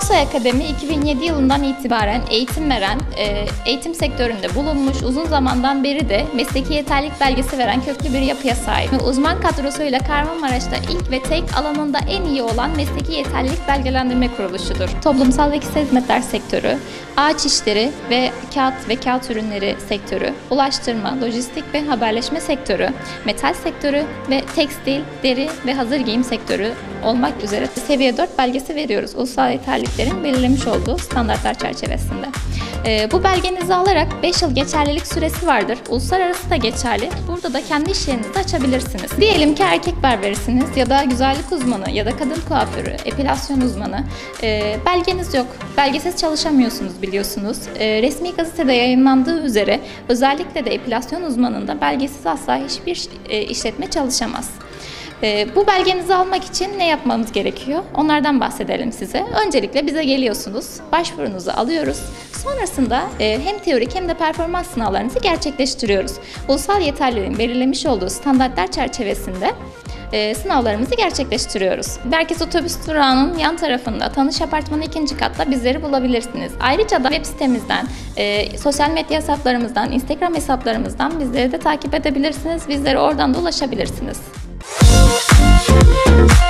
Osay Akademi 2007 yılından itibaren eğitim veren, eğitim sektöründe bulunmuş, uzun zamandan beri de mesleki yeterlilik belgesi veren köklü bir yapıya sahip. Uzman kadrosuyla Kahramanmaraş'ta ilk ve tek alanında en iyi olan mesleki yeterlilik belgelendirme kuruluşudur. Toplumsal ve kişisel hizmetler sektörü, ağaç işleri ve kağıt ürünleri sektörü, ulaştırma, lojistik ve haberleşme sektörü, metal sektörü ve tekstil, deri ve hazır giyim sektörü olmak üzere seviye 4 belgesi veriyoruz. Ulusal yeterliliklerin belirlemiş olduğu standartlar çerçevesinde. Bu belgenizi alarak 5 yıl geçerlilik süresi vardır. Uluslararası da geçerli. Burada da kendi iş yerinizi açabilirsiniz. Diyelim ki erkek berberisiniz ya da güzellik uzmanı ya da kadın kuaförü, epilasyon uzmanı. Belgeniz yok. Belgesiz çalışamıyorsunuz biliyorsunuz. Resmi gazetede yayınlandığı üzere özellikle de epilasyon uzmanında belgesiz asla hiçbir işletme çalışamaz. Bu belgenizi almak için ne yapmamız gerekiyor? Onlardan bahsedelim size. Öncelikle bize geliyorsunuz, başvurunuzu alıyoruz. Sonrasında hem teorik hem de performans sınavlarınızı gerçekleştiriyoruz. Ulusal yeterliliğin belirlemiş olduğu standartlar çerçevesinde sınavlarımızı gerçekleştiriyoruz. Merkez Otobüs durağının yan tarafında Tanış Apartmanı 2. katta bizleri bulabilirsiniz. Ayrıca da web sitemizden, sosyal medya hesaplarımızdan, Instagram hesaplarımızdan bizleri de takip edebilirsiniz. Bizlere oradan da ulaşabilirsiniz.